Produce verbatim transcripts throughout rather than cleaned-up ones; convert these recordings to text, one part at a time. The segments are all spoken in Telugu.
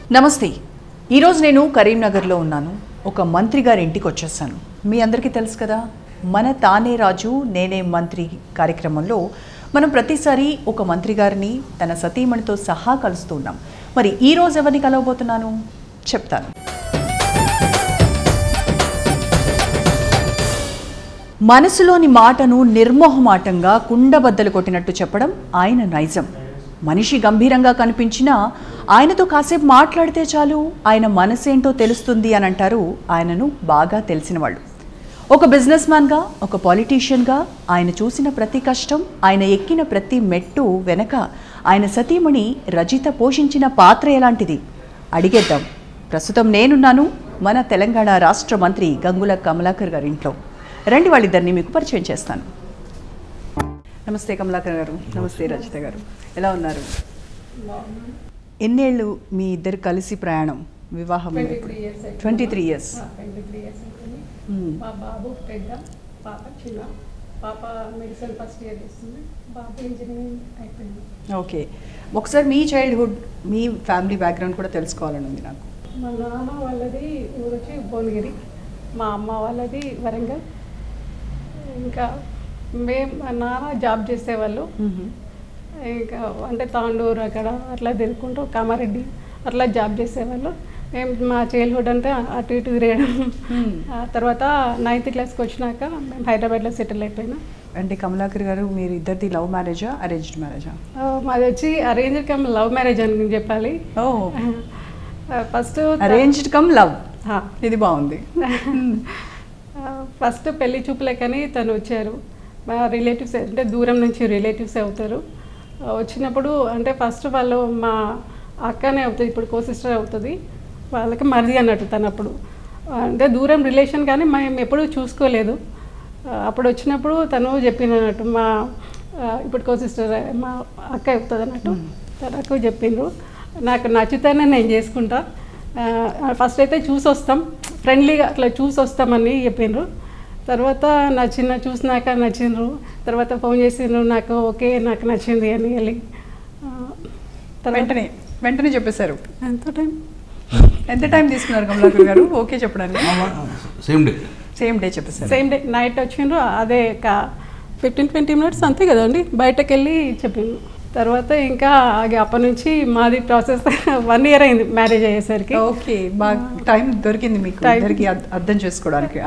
నమస్తే. ఈరోజు నేను కరీంనగర్లో ఉన్నాను. ఒక మంత్రి గారి ఇంటికి వచ్చేసాను. మీ అందరికీ తెలుసు కదా, మన తానే రాజు నేనే మంత్రి కార్యక్రమంలో మనం ప్రతిసారి ఒక మంత్రి గారిని తన సతీమణితో సహా కలుస్తున్నాం. మరి ఈరోజు ఎవరిని కలవబోతున్నాను చెప్తాను. మనసులోని మాటను నిర్మోహమాటంగా కుండబద్దలు కొట్టినట్టు చెప్పడం ఆయన నైజం. మనిషి గంభీరంగా కనిపించినా ఆయనతో కాసేపు మాట్లాడితే చాలు ఆయన మనసేంటో తెలుస్తుంది అని అంటారు ఆయనను బాగా తెలిసిన వాళ్ళు. ఒక బిజినెస్ మ్యాన్గా, ఒక పాలిటీషియన్గా ఆయన చూసిన ప్రతి కష్టం, ఆయన ఎక్కిన ప్రతి మెట్టు వెనక ఆయన సతీమణి రజిత పోషించిన పాత్ర ఎలాంటిది అడిగేద్దాం. ప్రస్తుతం నేనున్నాను మన తెలంగాణ రాష్ట్ర మంత్రి గంగుల కమలాకర్ గారి ఇంట్లో. రండి, వాళ్ళిద్దరిని మీకు పరిచయం చేస్తాను. నమస్తే కమలాకర్ గారు. నమస్తే రజిత గారు. ఎలా ఉన్నారు? ఎన్నేళ్ళు మీ ఇద్దరు కలిసి ప్రయాణం? వివాహం ట్వంటీ త్రీ ఇయర్స్. మా బాబు పెద్ద, పాప చిన్న. పాప మెడిసిన్ ఫస్ట్ ఇయర్ చేస్తుంది, బాబు ఇంజనీరింగ్ అయిపోయింది. ఓకే, ఒకసారి మీ చైల్డ్హుడ్, మీ ఫ్యామిలీ బ్యాక్గ్రౌండ్ కూడా తెలుసుకోవాలని ఉంది నాకు. మా నాన్న వాళ్ళది ఊరు వచ్చి భువనగిరి, మా అమ్మ వాళ్ళది వరంగల్. ఇంకా మేము మా నాన్న జాబ్ చేసేవాళ్ళు. ఇంకా అంటే తాండూరు అక్కడ అట్లా తిరుగుకుంటూ కామారెడ్డి అట్లా జాబ్ చేసేవాళ్ళు. మేము మా చైల్డ్హుడ్ అంతా అటు ఇటు తిరగడం. ఆ తర్వాత నైన్త్ క్లాస్కి వచ్చినాక మేము హైదరాబాద్లో సెటిల్ అయిపోయినాం. అంటే కమలాకర్ గారు, మీరు ఇద్దరిది లవ్ మ్యారేజా అరేంజ్డ్ మ్యారేజా? మాది వచ్చి అరేంజ్ కమ్ లవ్ మ్యారేజ్ అని చెప్పాలి. ఓ, ఫస్ట్ అరేంజ్డ్ కమ్ లవ్, ఇది బాగుంది. ఫస్ట్ పెళ్లి చూపులే కానీ తను వచ్చారు. మా రిలేటివ్స్ అంటే దూరం నుంచి రిలేటివ్స్ అవుతారు. వచ్చినప్పుడు అంటే ఫస్ట్ వాళ్ళు మా అక్కనే అవుతుంది, ఇప్పుడు కో సిస్టర్ అవుతుంది. వాళ్ళకి మరిది అన్నట్టు తనప్పుడు అంటే దూరం రిలేషన్, కానీ మేము ఎప్పుడూ చూసుకోలేదు. అప్పుడు వచ్చినప్పుడు తను చెప్పినట్టు మా ఇప్పుడు కో సిస్టర్ మా అక్క అవుతుంది అన్నట్టు తనకు చెప్పిండ్రు. నాకు నచ్చితేనే నేను చేసుకుంటా, ఫస్ట్ అయితే చూసి వస్తాం, ఫ్రెండ్లీగా అట్లా చూసి వస్తామని చెప్పిండ్రు. తర్వాత నచ్చిన చూసినాక నచ్చిండ్రు. తర్వాత ఫోన్ చేసిండ్రు, నాకు ఓకే నాకు నచ్చింది అని వెళ్ళి వెంటనే వెంటనే చెప్పేశారు. ఎంత టైం ఎంత టైం తీసుకున్నారు కమలాకర్ గారు ఓకే చెప్పడానికి? సేమ్ డే సేమ్ డే చెప్పేశారు. సేమ్ డే నైట్ వచ్చిండ్రు. అదే ఫిఫ్టీన్ ట్వంటీ మినిట్స్ అంతే కదండి, బయటకు వెళ్ళి చెప్పిండ్రు. తర్వాత ఇంకా అప్పటి నుంచి మాది ప్రాసెస్ వన్ ఇయర్ అయింది మ్యారేజ్ అయ్యేసరికి. ఓకే, బాగా టైం దొరికింది మీకు ఇద్దరికి అర్థం చేసుకోవడానికి.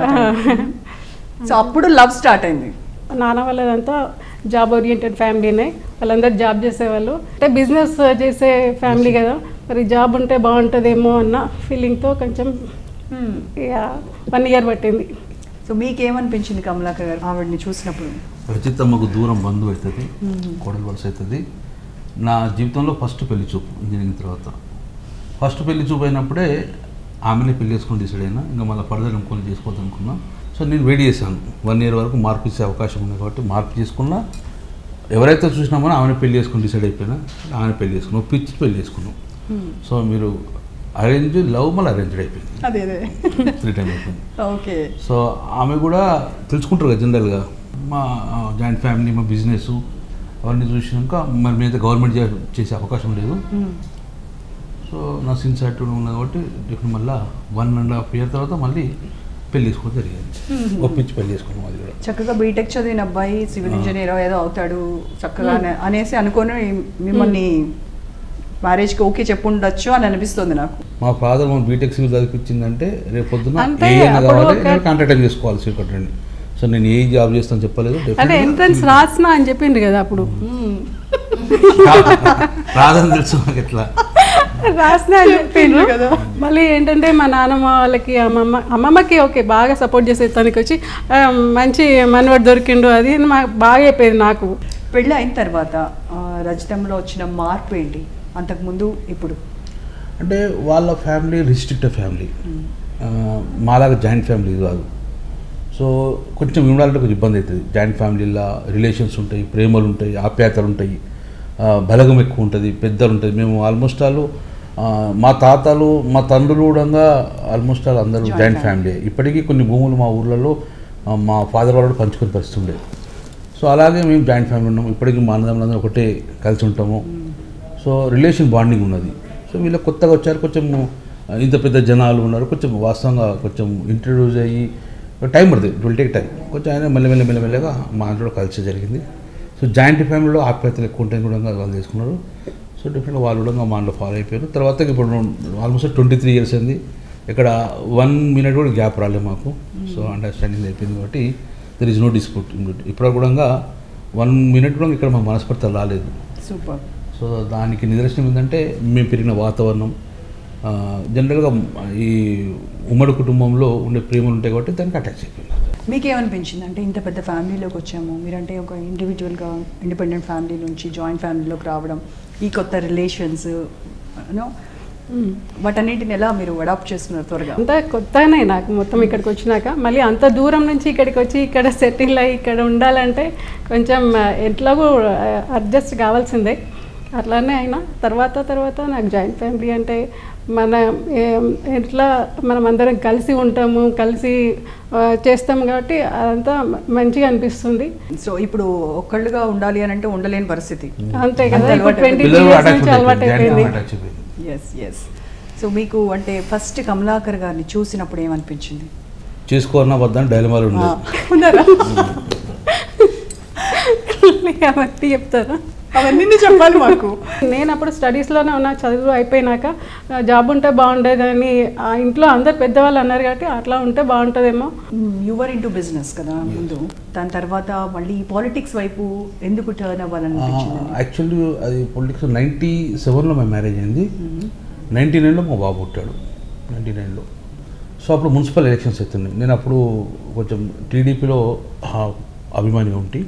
సో అప్పుడు లవ్ స్టార్ట్ అయింది. నాన్న వాళ్ళదంతా జాబ్ ఓరియంటెడ్ ఫ్యామిలీనే, వాళ్ళందరూ జాబ్ చేసేవాళ్ళు. అంటే బిజినెస్ చేసే ఫ్యామిలీ కదా, మరి జాబ్ ఉంటే బాగుంటుందేమో అన్న ఫీలింగ్తో కొంచెం ఇక వన్ ఇయర్ పట్టింది. సో మీకేమనిపించింది కమలాకర్ గారు ఆవిడని చూసినప్పుడు? రచితమ్మకు దూరం బంధువు అవుతుంది, కోడలు వలస అవుతుంది. నా జీవితంలో ఫస్ట్ పెళ్లి చూపు ఇంజనీరింగ్ తర్వాత. ఫస్ట్ పెళ్లి చూపు అయినప్పుడే ఆమెనే పెళ్లి చేసుకొని డిసైడ్ అయినా, ఇంకా మళ్ళీ ఫర్దర్ ఇంకొని చేసుకోవద్దు అనుకున్నా. సో నేను వెయిట్ చేశాను, వన్ ఇయర్ వరకు మార్పు ఇచ్చే అవకాశం ఉంది కాబట్టి మార్పు చేసుకున్నా. ఎవరైతే చూసినామో ఆమెను పెళ్లి చేసుకుని డిసైడ్ అయిపోయినా, ఆమెను పెళ్లి చేసుకున్నాం, పిచ్చి పెళ్లి చేసుకున్నాం. సో మీరు అరేంజ్ లవ్ మళ్ళీ అరేంజ్డ్ అయిపోయింది, అదే అదే త్రీ టైం అయిపోయింది. ఓకే. సో ఆమె కూడా తెలుసుకుంటారు కదా జనరల్గా, మా జాయింట్ ఫ్యామిలీ, మా బిజినెస్ అవన్నీ చూసినాక మరి మీద గవర్నమెంట్ చేసే అవకాశం లేదు. సో నా సిన్సియారిటీ ఉన్నది కాబట్టి ఇప్పుడు మళ్ళీ వన్ అండ్ హాఫ్ ఇయర్ తర్వాత మళ్ళీ పెళ్లి చేసుకోవడం జరిగింది. ఒప్పించి పెళ్లి చేసుకున్నాం. అది కూడా చక్కగా బీటెక్ చదివిన అబ్బాయి సివిల్ ఇంజనీర్ ఏదో అవుతాడు చక్కగా అనేసి అనుకొని మిమ్మల్ని మ్యారేజ్కి ఓకే చెప్పుండొచ్చు అని అనిపిస్తుంది నాకు. మా ఫాదర్ మా బీటెక్ సివిల్ చదివించిందంటే రేపు పొద్దున ఏదైనా కావాలి కాంట్రాక్ట్ చేసుకోవాలి సీట్ కట్టండి. సో నేను ఏ జాబ్ చేస్తాను చెప్పలేదు. అంటే ఎంట్రన్స్ రాసినా అని చెప్పిండు కదా అప్పుడు, రాదని తెలుసు నాకు ఎట్లా రాసినా అని చెప్పిండ్రు కదా. మళ్ళీ ఏంటంటే మా నాన్నమ్మ వాళ్ళకి అమ్మమ్మ అమ్మమ్మకి ఓకే బాగా సపోర్ట్ చేసే తనకి వచ్చి మంచి మనవాడు దొరికిండు, అది మాకు బాగా అయిపోయింది. నాకు పెళ్ళి అయిన తర్వాత రజితంలో వచ్చిన మార్పు ఏంటి అంతకుముందు ఇప్పుడు? అంటే వాళ్ళ ఫ్యామిలీ రిస్ట్రిక్టెడ్ ఫ్యామిలీ, మాలాగా జాయింట్ ఫ్యామిలీ కాదు. సో కొంచెం వినాలంటే కొంచెం ఇబ్బంది అవుతుంది. జాయింట్ ఫ్యామిలీలో రిలేషన్స్ ఉంటాయి, ప్రేమలు ఉంటాయి, ఆప్యాయతలు ఉంటాయి, బలగం ఎక్కువ ఉంటుంది, పెద్దలు ఉంటుంది. మేము ఆల్మోస్ట్ ఆల్ మా తాతలు మా తండ్రులు కూడా ఆల్మోస్ట్ ఆల్ అందరూ జాయింట్ ఫ్యామిలీ. ఇప్పటికీ కొన్ని భూములు మా ఊర్లలో మా ఫాదర్ వాళ్ళు పంచుకొని పరిస్థితి ఉండేది. సో అలాగే మేము జాయింట్ ఫ్యామిలీ ఉన్నాము, ఇప్పటికీ మా అన్నదమ్ములందరూ ఒకటే కలిసి ఉంటాము. సో రిలేషన్ బాండింగ్ ఉన్నది. సో వీళ్ళు కొత్తగా వచ్చారు, కొంచెం ఇంత పెద్ద జనాలు ఉన్నారు, కొంచెం వాస్తవంగా కొంచెం ఇంట్రడ్యూస్ అయ్యి టైం పడుతుంది, ఇట్ విల్ టేక్ టైం. కొంచెం ఆయన మెల్లమెల్ల మెల్లమెల్లగా మా ఇంట్లో కలిసి జరిగింది. సో జాయింట్ ఫ్యామిలీలో ఆప్యాయతలు ఎక్కువ ఉంటాయి కూడా వాళ్ళు తీసుకున్నారు. సో డిఫరెంట్ వాళ్ళు కూడా మా ఇంట్లో ఫాలో అయిపోయారు. తర్వాత ఇప్పుడు ఆల్మోస్ట్ ట్వంటీ త్రీ ఇయర్స్ అయింది, ఇక్కడ వన్ మినిట్ కూడా గ్యాప్ రాలేదు మాకు. సో అండర్స్టాండింగ్ అయిపోయింది కాబట్టి దర్ ఇస్ నో డిస్ప్యూట్. ఇప్పుడు కూడా వన్ మినిట్ కూడా ఇక్కడ మాకు మనస్పర్ధలు రాలేదు. సూపర్. సో దానికి నిదర్శనం ఏంటంటే మేము పెరిగిన వాతావరణం, జనరల్గా ఈ ఉమ్మడి కుటుంబంలో ఉండే ప్రేమలు ఉంటాయి కాబట్టి దానికి అటాచ్ అయిపోయింది. మీకేమనిపించింది అంటే ఇంత పెద్ద ఫ్యామిలీలోకి వచ్చాము, మీరంటే ఒక ఇండివిజువల్గా ఇండిపెండెంట్ ఫ్యామిలీ నుంచి జాయింట్ ఫ్యామిలీలోకి రావడం, ఈ కొత్త రిలేషన్స్ నో వాటన్నిటిని ఎలా మీరు అడాప్ట్ చేసుకున్నారు త్వరగా? అంతా కొత్తనే నాకు మొత్తం ఇక్కడికి వచ్చినాక. మళ్ళీ అంత దూరం నుంచి ఇక్కడికి వచ్చి ఇక్కడ సెటిల్ అయ్యి ఇక్కడ ఉండాలంటే కొంచెం ఎట్లాగో అడ్జస్ట్ కావాల్సిందే. అట్లానే అయినా తర్వాత తర్వాత నాకు జాయింట్ ఫ్యామిలీ అంటే మన ఎట్లా మనం అందరం కలిసి ఉంటాము, కలిసి చేస్తాము కాబట్టి అదంతా మంచిగా అనిపిస్తుంది. సో ఇప్పుడు ఒక్కళ్ళుగా ఉండాలి అని అంటే ఉండలేని పరిస్థితి అంతే కదా, ట్వంటీ ఇయర్స్ నుంచి అలవాటు అయిపోయింది. Yes yes. సో మీకు అంటే ఫస్ట్ కమలాకర్ గారిని చూసినప్పుడు ఏమనిపించింది? చేసుకోవాలన్నా వద్దని డైలమాలు ఉండేది. అవన్నీ చెప్తారా? అవన్నీ చెప్పాలి మాకు. నేను అప్పుడు స్టడీస్లోనే ఉన్నా, చదువు అయిపోయినాక జాబ్ ఉంటే బాగుండేదని ఆ ఇంట్లో అందరు పెద్దవాళ్ళు అన్నారు కాబట్టి అట్లా ఉంటే బాగుంటుందేమో. యువర్ ఇంటూ బిజినెస్ కదా ముందు, దాని తర్వాత మళ్ళీ పాలిటిక్స్ వైపు ఎందుకు టర్న్ అవ్వాలనిపించింది? యాక్చువల్లీ అది పొలిటిక్స్ నైంటీ సెవెన్లో మా మ్యారేజ్ అయింది, నైంటీ నైన్లో మా బాబు పుట్టాడు నైంటీ నైన్లో. సో అప్పుడు మున్సిపల్ ఎలక్షన్స్ అవుతున్నాయి. నేను అప్పుడు కొంచెం టీడీపీలో అభిమానిగా ఉండి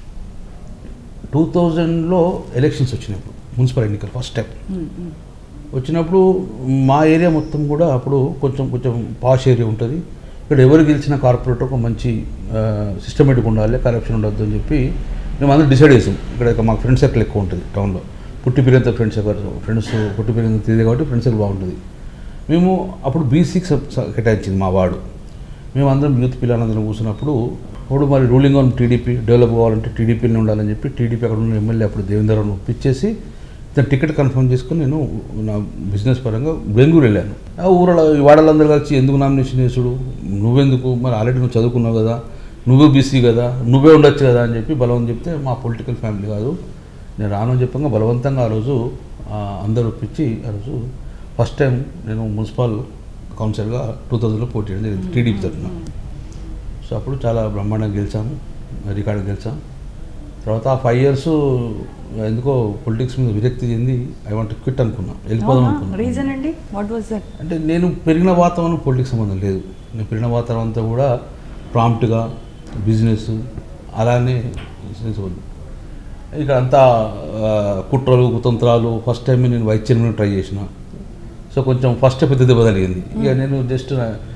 టూ థౌజండ్లో ఎలక్షన్స్ వచ్చినప్పుడు మున్సిపల్ ఎన్నికలు ఫస్ట్ టైం వచ్చినప్పుడు మా ఏరియా మొత్తం కూడా అప్పుడు కొంచెం కొంచెం పాష్ ఏరియా ఉంటుంది. ఇక్కడ ఎవరు గెలిచిన కార్పొరేటర్ ఒక మంచి సిస్టమేటిక్ ఉండాలి, కరప్షన్ ఉండొద్దు అని చెప్పి మేము అందరూ డిసైడ్ చేసాం. ఇక్కడ మాకు ఫ్రెండ్ సర్కిల్ ఎక్కువ ఉంటుంది టౌన్లో, పుట్టి పెరిగినంత ఫ్రెండ్స్ ఎవరు ఫ్రెండ్స్ పుట్టి పెరిగినంత తెలియదు కాబట్టి ఫ్రెండ్ సర్కిల్ బాగుంటుంది. మేము అప్పుడు బీసీకి కేటాయించింది మా వార్డు. మేము అందరం యూత్ పిల్లలందరం కూర్చున్నప్పుడు అప్పుడు మరి రూలింగ్ ఆన్ టీడీపీ, డెవలప్ కావాలంటే టీడీపీని ఉండాలని చెప్పి టీడీపీ అక్కడ ఉన్న ఎమ్మెల్యే అప్పుడు దేవేంద్రరావును పిచ్చేసి దాని టికెట్ కన్ఫర్మ్ చేసుకుని నేను నా బిజినెస్ పరంగా బెంగళూరు వెళ్ళాను. ఆ ఊళ్ళో వాడలందరూ కలిసి ఎందుకు నామినేషన్ చేసుడు, నువ్వెందుకు, మరి ఆల్రెడీ నువ్వు చదువుకున్నావు కదా, నువ్వే బీసీ కదా, నువ్వే ఉండొచ్చు కదా అని చెప్పి బలవంతం చెప్తే మా పొలిటికల్ ఫ్యామిలీ కాదు నేను రాను అని చెప్పంగా బలవంతంగా ఆ రోజు అందరూ ఒప్పించి ఆ రోజు ఫస్ట్ టైం నేను మున్సిపల్ కౌన్సిలర్గా టూ థౌజండ్లో పోటీ చేయడం జరిగింది టీడీపీ తరఫున. సో అప్పుడు చాలా బ్రహ్మాండంగా గెలిచాము, రికార్డు గెలిచాం. తర్వాత ఆ ఫైవ్ ఇయర్స్ ఎందుకో పొలిటిక్స్ మీద విరక్తి చెంది ఐ వాంట్ క్విట్ అనుకున్నా, వెళ్ళిపోదాం అనుకున్నా. రీజన్ అండి వాట్ వాజ్ దట్? అంటే నేను పెరిగిన వాతావరణం పొలిటిక్స్ సంబంధం లేదు. నేను పెరిగిన వాతావరణం అంతా కూడా ప్రాంప్ట్గా బిజినెస్ అలానే బిజినెస్ వద్దు. ఇక అంతా కుట్రలు కుతంత్రాలు. ఫస్ట్ టైం నేను వైస్ చైర్మన్ ట్రై చేసిన. సో కొంచెం ఫస్ట్ పెద్ద దెబ్బ తగిలింది. ఇక నేను just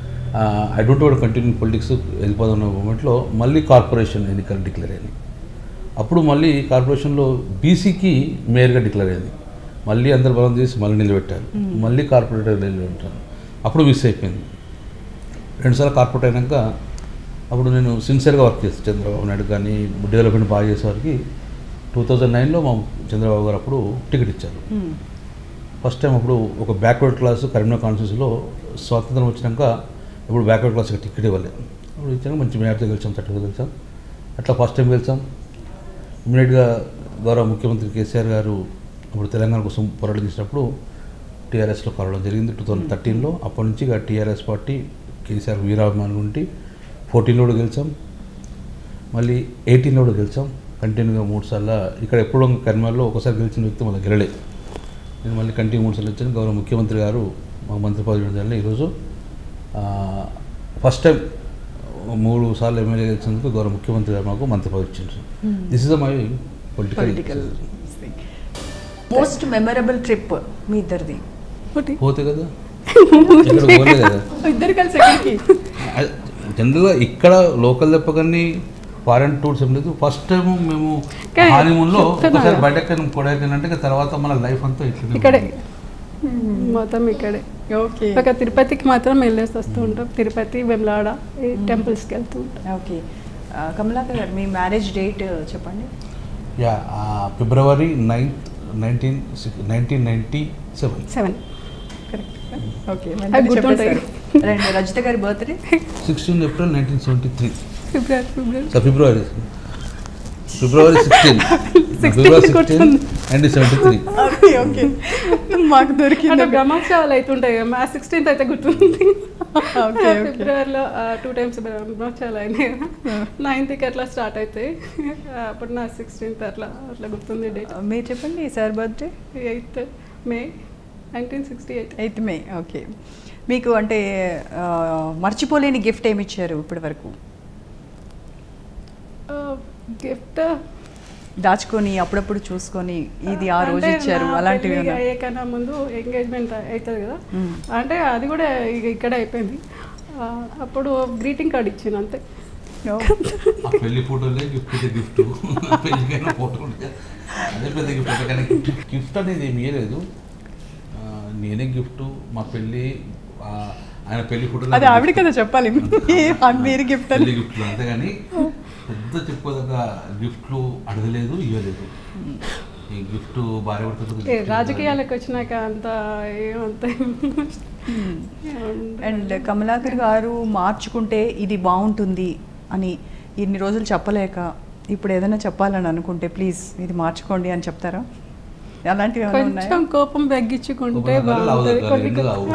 I don't want continue politics వెళ్ళిపోతున్న మూమెంట్లో మళ్ళీ కార్పొరేషన్ ఎన్నికలు డిక్లేర్ అయింది. అప్పుడు మళ్ళీ కార్పొరేషన్లో బీసీకి మేయర్గా డిక్లేర్ అయింది. మళ్ళీ అందరు బలం చేసి మళ్ళీ నిలబెట్టారు, మళ్ళీ కార్పొరేటర్ నిలబెట్టారు. అప్పుడు మిస్ అయిపోయింది. రెండుసార్లు కార్పొరేట్ అయినాక అప్పుడు నేను సిన్సియర్గా వర్క్ చేస్తాను. చంద్రబాబు నాయుడు కానీ డెవలప్మెంట్ బాగా చేసేవారికి టూ థౌజండ్ నైన్లో మా చంద్రబాబు గారు అప్పుడు టికెట్ ఇచ్చారు. ఫస్ట్ టైం అప్పుడు ఒక బ్యాక్వర్డ్ క్లాస్ కరీంనగర్ కాన్స్టిట్యూన్సీలో స్వాతంత్రం వచ్చినాక ఇప్పుడు బ్యాక్వర్డ్ క్లాస్కి టికెట్ ఇవ్వలేదు. అప్పుడు ఇచ్చాక మంచి మేరతో గెలిచాం, థర్టీతో గెలిచాం. అట్లా ఫస్ట్ టైం గెలిచాం. ఇమీడియట్గా గౌరవ ముఖ్యమంత్రి కేసీఆర్ గారు అప్పుడు తెలంగాణ కోసం పోరాటం చేసినప్పుడు టీఆర్ఎస్లో కలవడం జరిగింది టూ థౌజండ్ థర్టీన్లో. అప్పటి నుంచి ఇక టీఆర్ఎస్ పార్టీ కేసీఆర్ వీరాభిమానులు ఉండి ఫోర్టీన్లో కూడా గెలిచాం, మళ్ళీ ఎయిటీన్లో కూడా గెలిచాం. కంటిన్యూగా మూడు సార్లు ఇక్కడ ఎప్పుడో కరీంనగర్లో ఒకసారి గెలిచిన వ్యక్తి మళ్ళీ గెలలే. నేను మళ్ళీ కంటిన్యూ మూడు సార్లు వచ్చాను. గౌరవ ముఖ్యమంత్రి గారు మా మంత్రి పదవి ఇవ్వడం జరిగింది. ఈరోజు ఫస్ట్ టైం మూడు సార్లు ఎమ్మెల్యే గెలిచినందుకు గౌరవ ముఖ్యమంత్రి గారు మాకు మంత్రి పదవి ఇచ్చింది. This is my political. Most memorable trip మీ ఇద్దరిది? పోతే కదా ఇక్కడ పోలే కదా ఇద్దరు కలిసి. జనరల్గా ఇక్కడ లోకల్ తప్పకని ఫారెన్ టూర్స్ ఏం లేదు. ఫస్ట్ టైం మేము హానీమూన్లో ఒకసారి బయటకు కొడైకెనాల్ అంటే తర్వాత మన లైఫ్ అంతా ఇక్కడే మొత్తం ఇక్కడే. ఓకే. ఒక తిరుపతికి మాత్రం వెళ్ళేసి వస్తూ ఉంటాం, తిరుపతి వెమ్లాడ ఈ టెంపుల్స్కి వెళ్తూ ఉంటాం. ఓకే. కమలాకర్ గారు మీ మ్యారేజ్ డేట్ చెప్పండి. Yeah February ninth nineteen nineteen ninety seven seven correct okay అది గుర్తుంటాయి. రండి రజిత గారి birthday sixteen April nineteen seventy three February February February February sixteen February sixteen nineteen seventy three okay okay మాకు అంటే దొరికింది బ్రహ్మోత్సవాలు అవుతుంటాయి కదా, మా సిక్స్టీన్త్ అయితే గుర్తుంది. ఓకే ఓకే ఫిబ్రవరిలో టూ టైమ్స్ బ్రహ్మోత్సవాలు అయినాయి కదా, నైన్త్కి అట్లా స్టార్ట్ అవుతాయి. అప్పుడు నా సిక్స్టీన్త్ అట్లా అట్లా గుర్తుంది డేట్. మీరు చెప్పండి sir birthday eighth May nineteen sixty eight. Eighth May okay. మీకు అంటే ఆ, మర్చిపోలేని గిఫ్ట్ ఏమి ఇచ్చారు ఇప్పటి వరకు? గిఫ్ట్ దాచుకొని అప్పుడప్పుడు చూసుకొని ఇది ఆ రోజు ఇచ్చారు అలాంటివి ఏమైనా? అయ్యేకన్నా ముందు ఎంగేజ్మెంట్ అవుతుంది కదా, మ్మ్. అంటే అది కూడా ఇక ఇక్కడ అయిపోయింది. ఆ, అప్పుడు గ్రీటింగ్ కార్డ్ ఇచ్చాను అంతే. ఓ. ఆ పెళ్లి ఫోటోలే గిఫ్ట్ గిఫ్ట్ పెళ్లికైనా ఫోటో ఉంటే అదే పెద్ద గిఫ్ట్. కానీ గిఫ్ట్ అనేది ఏమి ఇవ్వలేదు, ఆ, నేనే గిఫ్ట్. మా పెళ్ళి ఆ, ఆయన పెళ్లి ఫోటోలు అది ఆవిడ కదా చెప్పాలి, మీరు గిఫ్ట్ పెళ్లి గిఫ్ట్లు, అంతేగాని పెద్ద చెప్పుకోదగ్గ గిఫ్ట్లు అడగలేదు, ఇవ్వలేదు. ఈ గిఫ్ట్ భార్య ఏ, రాజకీయాలకు వచ్చినాక అంత ఏమంత అండ్ కమలాకర్ గారు మార్చుకుంటే ఇది బాగుంటుంది అని ఇన్ని రోజులు చెప్పలేక ఇప్పుడు ఏదైనా చెప్పాలని అనుకుంటే ప్లీజ్ ఇది మార్చుకోండి అని చెప్తారా? అలాంటివి ఏమైనా ఉన్నాయా? కొంచెం కోపం తగ్గించుకుంటే కోపం తగ్గాలి, లావు బాగుంటుంది. తగ్గాలి, కొన్ని రెండు కావు.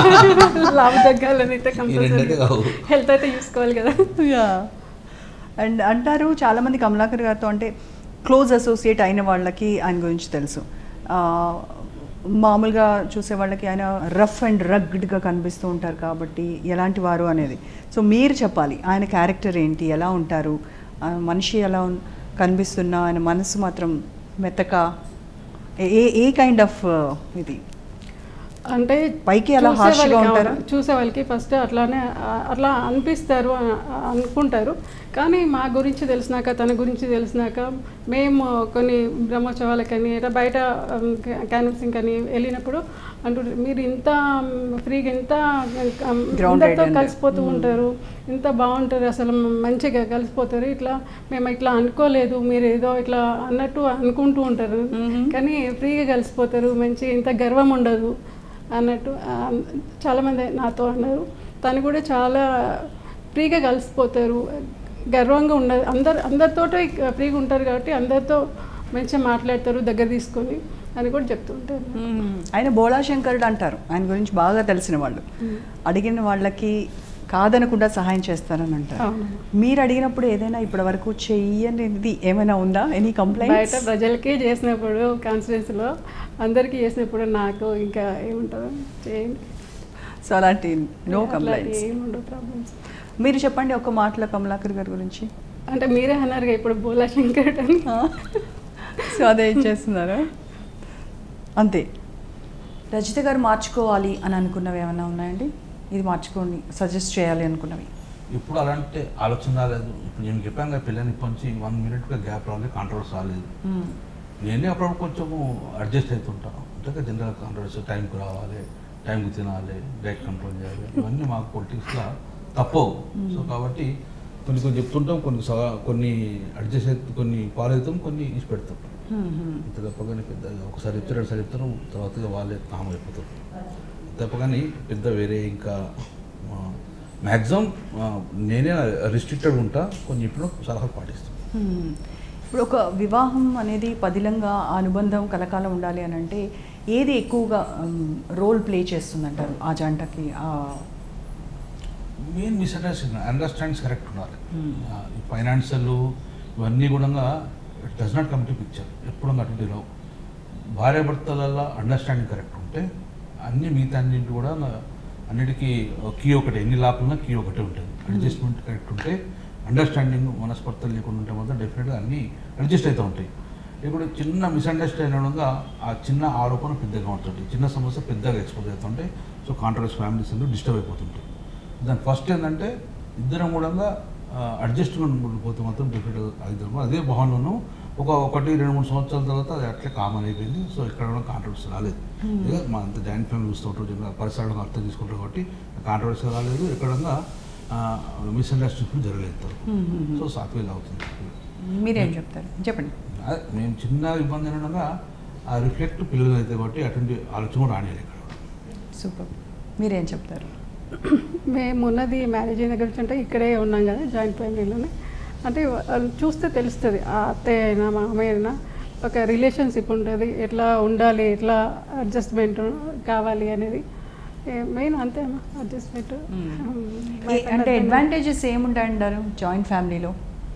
లావు తగ్గాలని అయితే ఈ కంపల్సరీ రెండైతే కావు. హెల్త్ అయితే చూసుకోవాలి కదా. యా అండ్ అంటారు చాలామంది కమలాకర్ గారితో అంటే క్లోజ్ అసోసియేట్ అయిన వాళ్ళకి ఆయన గురించి తెలుసు. ఆ, మామూలుగా చూసే వాళ్ళకి ఆయన రఫ్ అండ్ రగ్డ్గా కనిపిస్తూ ఉంటారు కాబట్టి ఎలాంటి వారు అనేది. సో మీరు చెప్పాలి ఆయన క్యారెక్టర్ ఏంటి, ఎలా ఉంటారు, ఆ, మనిషి ఎలా ఉన్- కనిపిస్తున్నా ఆయన మనసు మాత్రం మెత్తక ఏ ఏ కైండ్ ఆఫ్ ఇది అంటే పైకి అలా చూసే harsh గా వాళ్ళకి ఉంటారా? అవును, చూసే వాళ్ళకి ఫస్ట్ అట్లానే ఆ, అట్లా అనిపిస్తారు ఆ, అనుకుంటారు. కానీ మా గురించి తెలిసినాక తన గురించి తెలిసినాక మేము కొన్ని బ్రహ్మోత్సవాలకని ఇట్లా బయట క్యాన్వసింగ్ అని వెళ్ళినప్పుడు అంటుంటారు, మీరు ఇంత ఫ్రీగా ఇంత Grounded అందరితో and- కలిసిపోతూ ఉంటారు, ఇంత బాగుంటారు, అసలు మంచిగా కలిసిపోతారు, ఇట్లా మేము ఇట్లా అనుకోలేదు, మీరు ఏదో ఇట్లా అన్నట్టు అనుకుంటూ ఉంటారు, కానీ ఫ్రీగా కలిసిపోతారు, మంచి ఇంత గర్వం ఉండదు అన్నట్టు ఆ, చాలామంది నాతో అన్నారు. తను కూడా చాలా ఫ్రీగా కలిసిపోతారు, గర్వంగా ఉండదు, అందరు అందరితోటి ఫ్రీగా ఉంటారు కాబట్టి అందరితో మంచిగా మాట్లాడతారు దగ్గర తీసుకొని అని కూడా చెప్తుంటారు. మ్మ్. ఆయన బోళాశంకరుడు అంటారు, ఆయన గురించి బాగా తెలిసిన వాళ్ళు అడిగిన వాళ్ళకి కాదనకుండా సహాయం చేస్తారని అంటారు. అవును. మీరు అడిగినప్పుడు ఏదైనా ఇప్పటి వరకు చెయ్యనిది ఏమైనా ఉందా? ఎనీ బయట కంప్లైంట్స్? ప్రజలకి చేసినప్పుడు కాన్స్టిట్యున్సీలో అందరికీ చేసినప్పుడు నాకు ఇంకా ఏముంటుందో చేయండి. సో అలాంటి నో అట్లా కంప్లైంట్స్. ఏముండవు ప్రాబ్లమ్స్. మీరు చెప్పండి ఒక మాటలో కమలాకర్ గారి గురించి. అంటే మీరే అన్నారుగా ఇప్పుడు బోలా శంకర్ అని. సో అదే ఇచ్చేస్తున్నారు అంతే. రజిత గారు మార్చుకోవాలి అని అనుకున్నవి ఏమైనా ఉన్నాయండి? ఇది మార్చుకోండి సజెస్ట్ చేయాలి అనుకున్నవి? ఇప్పుడు అలాంటి ఆలోచన రాలేదు. ఇప్పుడు నేను చెప్పాను కదా, పిల్లని ఇప్పటి వన్ మినిట్గా గ్యాప్ రాలేదు, కాంట్రవర్స్ రాలేదు. మ్మ్. నేనే అప్పుడప్పుడు కొంచెము అడ్జస్ట్ అవుతుంటాను. అంటే జనరల్ కాంట్రవర్స్ టైంకి రావాలి, టైంకి తినాలి, డైట్ కంట్రోల్ చేయాలి, ఇవన్నీ మాకు పొలిటిక్స్లో తప్పవు. సో కాబట్టి కొన్ని కొన్ని చెప్తుంటాం, కొన్ని సగా కొన్ని అడ్జస్ట్ అవుతాం, కొన్ని ఫాలో అవుతాం, కొన్ని ఇచ్చి పెడతాం. మ్మ్. ఇంత తప్పగానే పెద్ద ఒకసారి చెప్తారు రెండుసారి చెప్తారు, తర్వాత వాళ్ళే కామ్ అయిపోతారు. తప్పగాని పెద్ద వేరే ఇంకా మ్యాక్సిమం నేనే రిస్ట్రిక్టెడ్ ఉంటా, కొన్ని ఇప్పుడు సలహా పాటిస్తాను. మ్మ్. ఇప్పుడు ఒక వివాహం అనేది పదిలంగా ఆ అనుబంధం కలకాలం ఉండాలి అని అంటే ఏది ఎక్కువగా రోల్ ప్లే చేస్తుందంటారు ఆ జంటకి? ఆ మెయిన్ మిస్అండర్స్టాండింగ్ అండర్స్టాండింగ్స్ కరెక్ట్ ఉండాలి. Hmm. ఈ ఫైనాన్షియల్ ఇవన్నీ కూడా does not come to picture. ఎప్పుడు అటువంటి రావు. భార్య భర్తలలో అండర్స్టాండింగ్ కరెక్ట్ ఉంటే అన్ని మిగతా అన్నింటి కూడా అన్నిటికీ కీ ఒకటే, ఎన్ని లాభంలో కీ ఒకటే ఉంటుంది. అడ్జస్ట్మెంట్ కరెక్ట్ ఉంటే, అండర్స్టాండింగ్ మనస్పర్ధలు లేకుండా ఉంటే మాత్రం డెఫినెట్గా అన్నీ అడ్జస్ట్ అవుతూ ఉంటాయి. ఇప్పుడు చిన్న మిస్అండర్స్టాండింగ్ ఉండగా ఆ చిన్న ఆరోపణ పెద్దగా ఉంటుంది, చిన్న సమస్య పెద్దగా ఎక్స్పోజ్ అవుతుంటాయి. సో కాంట్రవర్స్ ఫ్యామిలీస్ అందరూ డిస్టర్బ్ అయిపోతుంటాయి. దాని ఫస్ట్ ఏంటంటే ఇద్దరం కూడా అడ్జస్ట్మెంట్ పోతే మాత్రం డెఫినెట్గా అవుతారు. అదే భావనను ఒక ఒకటి రెండు మూడు సంవత్సరాల తర్వాత అది అట్లే కామన్ అయిపోయింది. సో ఇక్కడ కూడా కాంట్రవర్సీ రాలేదు. ఇక మా అంత జాయింట్ ఫ్యామిలీ చూస్తుంటారు, జనరల్ పరిసరాలను అర్థం చేసుకుంటారు కాబట్టి కాంట్రవర్సీ రాలేదు. ఎక్కడంగా మిస్అండర్స్టాండింగ్ జరగలేదు. సో సాత్వేలు అవుతుంది. మీరేం చెప్తారు చెప్పండి. అదే మేము చిన్న ఇబ్బంది ఉండగా ఆ రిఫ్లెక్ట్ పిల్లలు అయితే కాబట్టి అటువంటి ఆలోచన కూడా రానియాలి ఇక్కడ. సూపర్. మీరేం చెప్తారు? మేము ఉన్నది మ్యారేజ్ అయిన దగ్గర నుంచి అంటే ఇక్కడే ఉన్నాం కదా, జాయింట్ ఫ్యామిలీలోనే. అంటే వాళ్ళు చూస్తే తెలుస్తుంది, ఆ అత్తయ్య అయినా మామయ్య అయినా ఒక రిలేషన్షిప్ ఉంటుంది, ఎట్లా ఉండాలి, ఎట్లా అడ్జస్ట్మెంట్ కావాలి అనేది మెయిన్. అంతే అడ్జస్ట్మెంట్. అంటే అడ్వాంటేజెస్ ఏముంటాయంటారు జాయింట్ ఫ్యామిలీలో?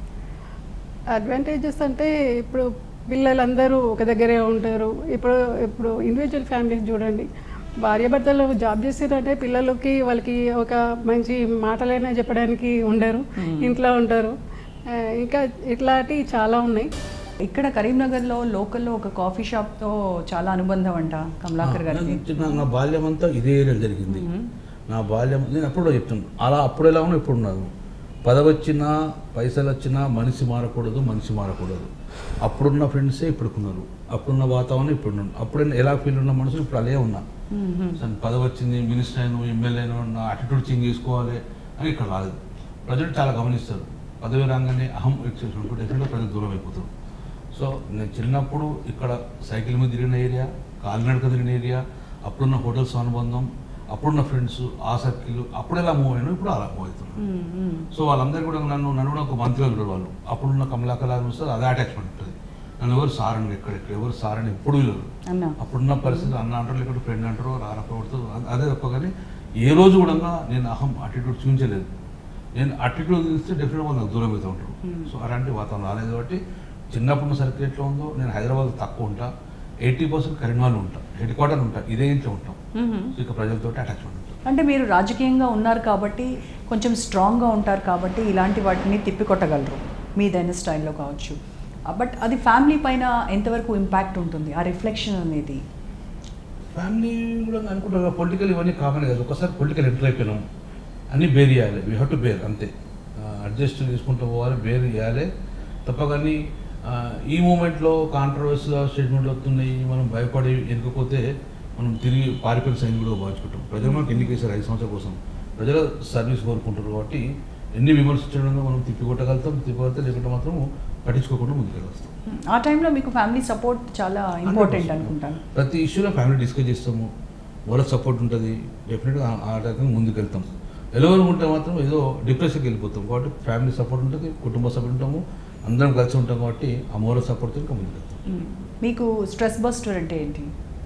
అడ్వాంటేజెస్ అంటే ఇప్పుడు పిల్లలందరూ ఒక దగ్గరే ఉంటారు. ఇప్పుడు ఇప్పుడు ఇండివిజువల్ ఫ్యామిలీస్ చూడండి, భార్యాభర్తలు జాబ్ చేసేటంటే పిల్లలకి వాళ్ళకి ఒక మంచి మాటలైనా చెప్పడానికి ఉండరు, ఇంట్లో ఉంటారు. ఇంకా ఇట్లాంటివి చాలా ఉన్నాయి. ఇక్కడ కరీంనగర్లో లోకల్లో ఒక కాఫీ షాప్తో చాలా అనుబంధం అంట కమలాకర్ గారికి. నా బాల్యం అంతా ఇదే ఏరియా జరిగింది. నా బాల్యం నేను అప్పుడు చెప్తాను, అలా అప్పుడు ఎలా ఉన్నా ఇప్పుడు ఉన్నాను. పదవి వచ్చినా పైసలు వచ్చినా మనిషి మారకూడదు, మనిషి మారకూడదు. అప్పుడున్న ఫ్రెండ్సే ఇప్పుడుకున్నారు, అప్పుడున్న వాతావరణం ఇప్పుడు. అప్పుడు ఎలా ఫీల్ ఉన్న మనుషులు ఇప్పుడు అలే ఉన్నా. పదవి వచ్చింది, మినిస్టర్ అయినా ఎమ్మెల్యే అయినా నా అటిట్యూడ్ చేంజ్ చేసుకోవాలి అని ఇక్కడ రాలేదు. ప్రజలు చాలా గమనిస్తారు. పదవి రాగానే అహం ఎక్స్ప్రెషన్ డెఫినెట్గా ప్రజలు దూరం అయిపోతారు. సో నేను చిన్నప్పుడు ఇక్కడ సైకిల్ మీద తిరిగిన ఏరియా, కాలినడక తిరిగిన ఏరియా, అప్పుడున్న హోటల్స్ అనుబంధం, అప్పుడున్న ఫ్రెండ్స్, ఆ సర్కిల్ అప్పుడు ఎలా మూవ్ అయినా ఇప్పుడు అలా మూవ్ అవుతున్నాను. సో వాళ్ళందరూ కూడా నన్ను నన్ను కూడా ఒక మంత్రిగా చూడరు వాళ్ళు. అప్పుడున్న కమలాకర్ చూస్తే అదే అటాచ్మెంట్ ఉంటుంది. నన్ను ఎవరు సార్ అని ఎక్కడెక్కడ ఎవరు సార్ అని ఎప్పుడు వీళ్ళు అప్పుడున్న పరిస్థితి అన్న అంటారు, లేకపోతే ఫ్రెండ్ అంటారు, రారపడుతుంది. అదే తప్ప కానీ ఏ రోజు కూడా నేను అహం అటిట్యూడ్ చూపించలేదు. నేను అటిట్యూడ్ చూస్తే డెఫినెట్గా నాకు దూరం అవుతూ ఉంటారు. సో అలాంటి వాతావరణం రాలేదు కాబట్టి చిన్నప్పుడు సర్కిల్ ఎట్లా ఉందో నేను హైదరాబాద్ తక్కువ ఉంటా, ఎయిటీ పర్సెంట్ కరీంనగర్లో ఉంటా, హెడ్ క్వార్టర్ ఉంటా, ఇదే ఇంట్లో ఉంటాం. సో ఇక ప్రజలతో అటాచ్మెంట్ ఉంటుంది. అంటే మీరు రాజకీయంగా ఉన్నారు కాబట్టి కొంచెం స్ట్రాంగ్గా ఉంటారు కాబట్టి ఇలాంటి వాటిని తిప్పికొట్టగలరు మీదైన స్టైల్లో కావచ్చు. బట్ అది ఫ్యామిలీ పైన ఎంతవరకు ఇంపాక్ట్ ఉంటుంది ఆ రిఫ్లెక్షన్ అనేది? ఫ్యామిలీ కూడా అనుకుంటారు పొలిటికల్ ఇవన్నీ కామన్ కదా. ఒకసారి పొలిటికల్ ఎంటర్ అయిపోయినాం, అన్నీ బేర్ చేయాలి. వీ హ్యావ్ టు బేర్, అంతే. అడ్జస్ట్ చేసుకుంటూ పోవాలి, బేర్ చేయాలి తప్ప. కానీ ఈ మూమెంట్లో కాంట్రవర్సీ స్టేట్మెంట్లు వస్తున్నాయి, మనం భయపడి వెనుకపోతే మనం తిరిగి పారిపోయిన సైన్ కూడా భావించుకుంటాం. ప్రజలు మనకు ఎన్నికేసారు ఐదు సంవత్సరాల కోసం, ప్రజల సర్వీస్ కోరుకుంటారు కాబట్టి ఎన్ని విమర్శించడంలో మనం తిప్పికొట్టగలుగుతాం. తిప్పికొడితే లేకుంటే మాత్రం పట్టించుకోకుండా ముందుకెళ్ళొస్తాం. ఆ టైంలో మీకు ఫ్యామిలీ సపోర్ట్ చాలా ఇంపార్టెంట్ అనుకుంటాను. ప్రతి ఇష్యూలో ఫ్యామిలీ డిస్కస్ చేస్తాము, వాళ్ళ సపోర్ట్ ఉంటుంది. డెఫినెట్గా ఆ రకంగా ముందుకెళ్తాం. ఎలవరం ఉంటే మాత్రం ఏదో డిప్రెషన్కి వెళ్ళిపోతాం. కాబట్టి ఫ్యామిలీ సపోర్ట్ ఉంటుంది, కుటుంబ సపోర్ట్ ఉంటాము, అందరం కలిసి ఉంటాం. కాబట్టి ఆ మోరల్ సపోర్ట్తో ఇంకా ముందుకెళ్తాం. మీకు స్ట్రెస్ బస్టర్ అంటే ఏంటి?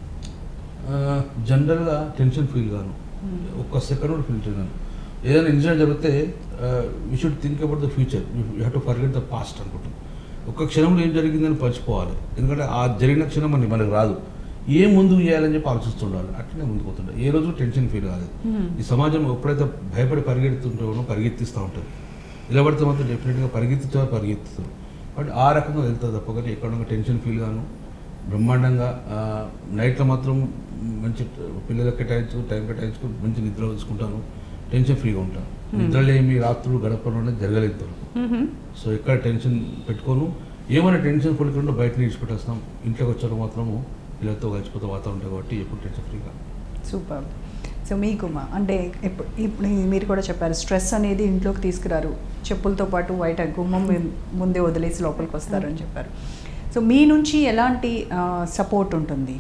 జనరల్గా టెన్షన్ ఫీల్ గాను, ఒక్క సెకండ్ కూడా ఫీల్ చేయను. ఏదైనా ఇన్సిడెంట్ జరిగితే we should think about the future, you have to forget the past అనుకుంటాం. ఒక్క క్షణంలో ఏం జరిగిందని పంచుకోవాలి. ఎందుకంటే ఆ జరిగిన క్షణం మనకి మనకు రాదు. ఏం ముందుకు చేయాలని చెప్పి ఆలోచిస్తుండాలి. అట్లనే ముందుకు పోతుండే. ఏ రోజు టెన్షన్ ఫీల్ కాలేదు. ఈ సమాజం ఎప్పుడైతే భయపడి పరిగెడుతుంటామో పరిగెత్తిస్తూ ఉంటుంది. ఇలా పడితే మాత్రం డెఫినెట్గా పరిగెత్తుతా పరిగెత్తుతారు. బట్ ఆ రకంగా వెళ్తుంది తప్ప కానీ ఎక్కడ టెన్షన్ ఫీల్ గాను బ్రహ్మాండంగా నైట్లో మాత్రం మంచి పిల్లలకు కేటాయించు, టైం కేటాయించుకు మంచి నిద్ర తీసుకుంటాను, టెన్షన్ ఫ్రీగా ఉంటాను. నిద్రలేమి రాత్రులు గడపడం అనేది జరగలేదు. సో ఎక్కడ టెన్షన్ పెట్టుకోను. ఏమైనా టెన్షన్ పొలికుండా బయట నిడిచిపెట్టేస్తాం. ఇంట్లోకి వచ్చారు మాత్రము పిల్లలతో కలిసిపోతే వాతావరణం కాబట్టి ఎప్పుడు టెన్షన్ ఫ్రీగా. సూపర్. సో మీకు మా అంటే ఇప్పుడు ఇప్పుడు మీరు కూడా చెప్పారు స్ట్రెస్ అనేది ఇంట్లోకి తీసుకురారు, చెప్పులతో పాటు బయట గుమ్మం ముందే వదిలేసి లోపలికి వస్తారని చెప్పారు. సో మీ నుంచి ఎలాంటి సపోర్ట్ ఉంటుంది?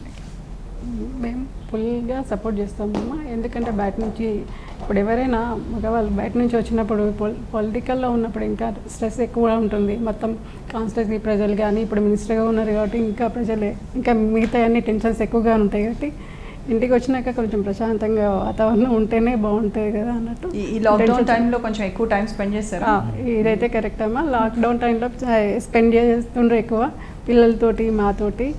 మేము ఫుల్గా సపోర్ట్ చేస్తామమ్మా. ఎందుకంటే బయట నుంచి ఇప్పుడు ఎవరైనా మగవాళ్ళు బయట నుంచి వచ్చినప్పుడు పొలి పొలిటికల్లో ఉన్నప్పుడు ఇంకా స్ట్రెస్ ఎక్కువ ఉంటుంది. మొత్తం కాన్స్టిట్యూన్సీ ప్రజలు కానీ ఇప్పుడు మినిస్టర్గా ఉన్నారు కాబట్టి ఇంకా ప్రజలే ఇంకా మిగతా అన్ని టెన్షన్స్ ఎక్కువగా ఉంటాయి. కాబట్టి ఇంటికి వచ్చినాక కొంచెం ప్రశాంతంగా వాతావరణం ఉంటేనే బాగుంటుంది కదా అన్నట్టు. ఈ లాక్డౌన్ టైంలో కొంచెం ఎక్కువ టైం స్పెండ్ చేస్తారా? ఇదైతే కరెక్ట్ అమ్మా. లాక్డౌన్ టైంలో స్పెండ్ చేస్తుండ్రు ఎక్కువ పిల్లలతోటి, మాతోటి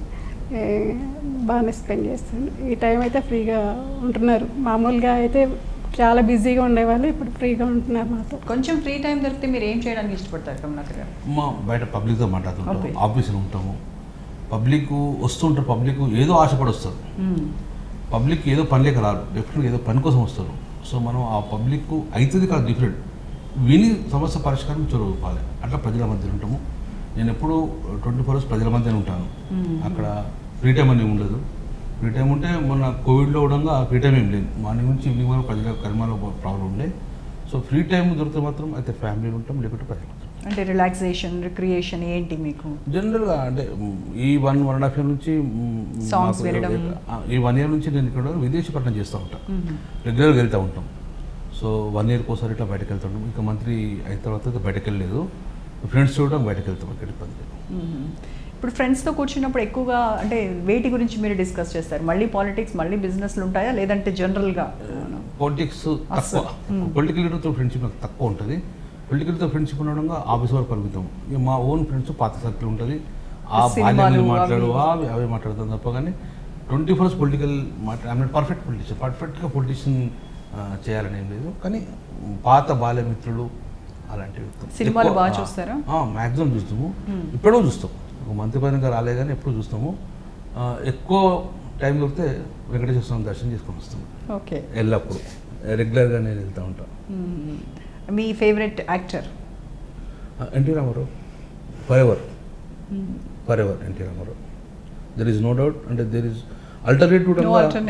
బాగానే స్పెండ్ చేస్తుండ్రు. ఈ టైం అయితే ఫ్రీగా ఉంటున్నారు. మామూలుగా అయితే చాలా బిజీగా ఉండేవాళ్ళు, ఇప్పుడు ఫ్రీగా ఉంటున్నారు మాతో. కొంచెం ఫ్రీ టైం దొరికితే మీరు ఏం చేయడానికి ఇష్టపడతారు కమలాకర్ గారు? మా బయట పబ్లిక్తో మాట్లాడుతుంటాము, ఆఫీసులో ఉంటాము, పబ్లిక్ వస్తుంటారు. పబ్లిక్ ఏదో ఆశపడి వస్తారు. పబ్లిక్ ఏదో పనిలేక రారు, డెఫినెట్గా ఏదో పని కోసం వస్తారు. సో మనం ఆ పబ్లిక్ అవుతుంది కాదు డిఫరెంట్ విని సమస్య పరిష్కారం చొరవాలి. అట్లా ప్రజల మధ్య ఉంటాము. నేను ఎప్పుడు ట్వంటీ ఫోర్ అవర్స్ ప్రజల మధ్యనే ఉంటాను. అక్కడ ఫ్రీ టైం అనేది ఉండదు. ఫ్రీ టైం ఉంటే మొన్న కోవిడ్లో ఉండగా ఫ్రీ టైం ఏం లేదు. మార్నింగ్ నుంచి ఈవినింగ్ వరకు ప్రజల కర్మలో ప్రాబ్లం ఉండే. సో ఫ్రీ టైం దొరికితే మాత్రం అయితే ఫ్యామిలీలు ఉంటాం, లేకపోతే ప్రజలు ఉంటాం. అంటే రిలాక్సేషన్ రిక్రియేషన్ ఏంటి మీకు? జనరల్గా అంటే ఈ one one and half year నుంచి సాంగ్స్ వినడం, ఈ వన్ ఇయర్ నుంచి నేను ఇక్కడ విదేశీ పట్టణం చేస్తూ ఉంటాను, రెగ్యులర్గా వెళ్తూ ఉంటాం. సో వన్ ఇయర్కి ఒకసారి ఇట్లా బయటకు వెళ్తుంటాం. ఇంకా మంత్రి అయిన తర్వాత బయటకు వెళ్ళలేదు, ఫ్రెండ్స్ చూడడం బయటకు వెళ్తాం ఇక్కడ ఇబ్బంది. ఇప్పుడు ఫ్రెండ్స్తో కూర్చున్నప్పుడు ఎక్కువగా అంటే వేటి గురించి మీరు డిస్కస్ చేస్తారు? మళ్ళీ పాలిటిక్స్, మళ్ళీ బిజినెస్లు ఉంటాయా, లేదంటే జనరల్గా? పాలిటిక్స్ తక్కువ, పొలిటికల్ లీడర్తో ఫ్రెండ్షిప్ నాకు తక్కువ ఉంటుంది. పొలిటికల్తో ఫ్రెండ్షిప్ ఉండడంగా ఆఫీస్ వరకు పరిమితం. ఇక మా ఓన్ ఫ్రెండ్స్ పాత సర్కిల్ ఉంటుంది, ఆ బాల్యం మాట్లాడు అవి అవి మాట్లాడతాం తప్ప. కానీ ట్వంటీ ఫోర్స్ పొలిటికల్ మాట్లా ఐ మీన్ పర్ఫెక్ట్ పొలిటీషియన్, పర్ఫెక్ట్గా పొలిటీషియన్ చేయాలని ఏం లేదు. కానీ పాత బాల్యమిత్రులు అలాంటివి సినిమాలు బాగా చూస్తారా? మ్యాక్సిమం చూస్తాము, ఇప్పుడో చూస్తాం. ఒక మంత్రి పరంగా రాలే కానీ ఎప్పుడు చూస్తాము. ఎక్కువ టైం దొరికితే వెంకటేశ్వర స్వామి దర్శనం చేసుకొని వస్తాము. ఓకే, ఎల్లప్పుడు రెగ్యులర్గా నేను వెళ్తూ ఉంటాను. మీ favourite actor? NT Rama Rao, for ever for ever NT Rama Rao. There is no doubt, అంటే దెర్ ఈస్ ఆల్టర్నేటివ్.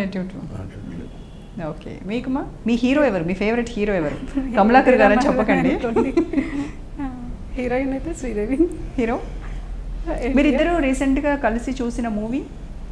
ఓకే, మీకుమా మీ హీరో ఎవరు? మీ ఫేవరెట్ హీరో ఎవరు? కమలాకర్ గారు అని చెప్పకండి. హీరోయిన్ అయితే శ్రీదేవి. హీరో మీరిద్దరు రీసెంట్గా కలిసి చూసిన మూవీ?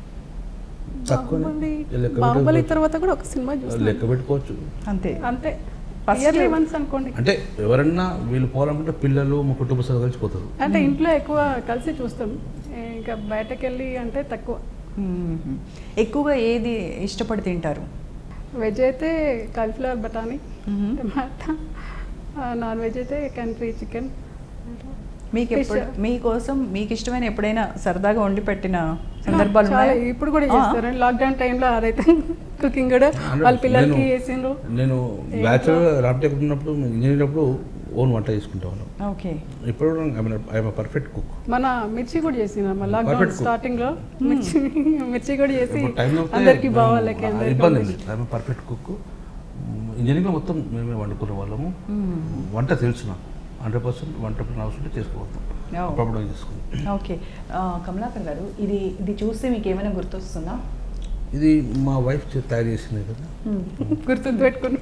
బాహుబలి తర్వాత కూడా ఒక సినిమా లెక్క పెట్టుకోవచ్చు, అంతే అంతే. అనుకోండి, అంటే ఎవరన్నా వీళ్ళు పోవాలనుకుంటే పిల్లలు మా కుటుంబ సభ్యులు కలిసిపోతారు. అంటే ఇంట్లో ఎక్కువ కలిసి చూస్తాం, ఇంకా బయటకు వెళ్ళి అంటే తక్కువ. ఎక్కువగా ఏది ఇష్టపడి తింటారు? వెజ్ అయితే కాలీఫ్లవర్ బఠానీ, టమాటా. నాన్ వెజ్ అయితే కంట్రీ చికెన్. మీకు ఎప్పుడు మీకోసం మీకు ఇష్టమైన ఎప్పుడైనా సరదాగా వండి పెట్టిన సందర్భాలు ఉన్నాయి? ఇప్పుడు కూడా చేస్తారు, లాక్డౌన్ టైంలో అదైతే కుకింగ్ కూడా వాళ్ళ పిల్లలకి చేసిండ్రు. నేను బ్యాచులర్ రామ్టెక్ ఉన్నప్పుడు ఇంజనీర్ అప్పుడు ఓన్ వంట చేసుకుంటా ఉన్నాను. ఓకే, ఇప్పుడు ఐఎమ్ పర్ఫెక్ట్ కుక్. మన మిర్చి కూడా చేసిన లాక్డౌన్ స్టార్టింగ్ లో మిర్చి మిర్చి కూడా చేసి అందరికి బావాలకి ఇబ్బంది లేదు. I'm perfect cook. ఇంజనీరింగ్లో మొత్తం మేమే వండుకునే వాళ్ళము. వంట తెలుసు నాకు, హండ్రెడ్ పర్సెంట్ వంట అవసరం చేసుకోవద్దు, అప్పుడప్పుడు చేసుకుంటాం. ఓకే, కమలాకర్ గారు, ఇది ఇది చూస్తే మీకు ఏమైనా గుర్తొస్తుందా? ఇది మా వైఫ్ తయారు చేసింది కదా, గుర్తు పెట్టుకుని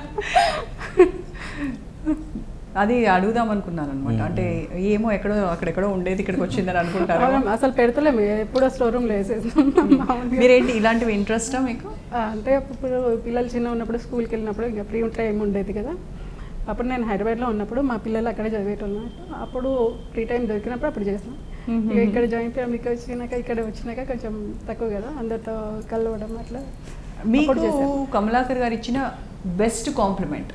అది అడుగుదాం అనుకున్నాను అనమాట. అంటే ఏమో ఎక్కడో అక్కడెక్కడో ఉండేది ఇక్కడికి వచ్చిందని అనుకుంటారు. అసలు పెడతలేము, ఎప్పుడో స్టోర్ రూమ్లో వేసేసాం. మీరేంటి ఇలాంటివి ఇంట్రెస్టా మీకు? అంటే ఇప్పుడు పిల్లలు చిన్న ఉన్నప్పుడు స్కూల్కి వెళ్ళినప్పుడు ఇంకా ఫ్రీ టైం ఉండేది కదా, అప్పుడు నేను హైదరాబాద్లో ఉన్నప్పుడు మా పిల్లలు అక్కడే చదివేటోళ్ళు. అప్పుడు ఫ్రీ టైం దొరికినప్పుడు అప్పుడు చేసాం. ఇక ఇక్కడ జాయిన్ ఫ్యామిలీకి వచ్చినాక ఇక్కడ వచ్చినాక కొంచెం తక్కువ కదా, అందరితో కలవడం అట్లా. మీకు కమలాకర్ గారు ఇచ్చిన బెస్ట్ కాంప్లిమెంట్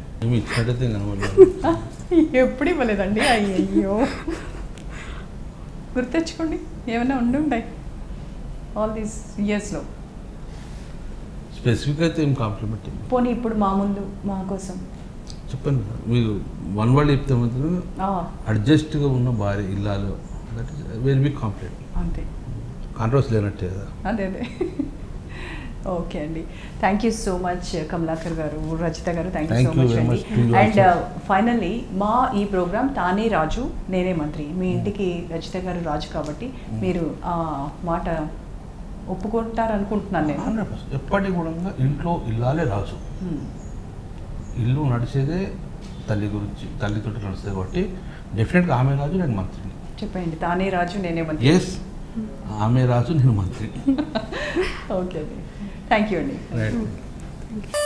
ఎప్పుడు ఇవ్వలేదండి? అయ్యో, గుర్తెచ్చుకోండి, ఏమైనా ఉండి ఉంటాయి ఆల్ దీస్ ఇయర్స్లో. స్పెసిఫిక్ అయితే ఏం కాంప్లిమెంట్ పోనీ ఇప్పుడు మా ముందు మా కోసం చెప్పండి. మీరు వన్ వర్డ్ చెప్తే మాత్రం అడ్జస్ట్గా ఉన్న భార్య ఇల్లాలు, that is very big compliment. అంతే, కాంట్రవర్సీ లేనట్టే కదా. అదే అదే ఓకే అండి, thank you so much Kamalakar గారు, రచిత గారు, థ్యాంక్ యూ సో మచ్ అండి. అండ్ ఫైనల్లీ మా ఈ ప్రోగ్రామ్ తానే రాజు నేనే మంత్రి. మీ ఇంటికి రచిత గారు రాజు కాబట్టి మీరు ఆ మాట ఒప్పుకుంటారు అనుకుంటున్నాను నేను. ఎప్పటికీ కూడా ఇంట్లో ఇల్లాలే రాజు. ఇల్లు నడిచేదే తల్లి గురించి, తల్లితోటి నడుస్తుంది కాబట్టి డెఫినెట్గా ఆమె రాజు, నేను మంత్రిని. చెప్పండి, తానే రాజు నేనే మంత్రి. ఎస్, ఆమె రాజు నేను మంత్రి. ఓకే అండి, థ్యాంక్ యూ అండి. రైట్.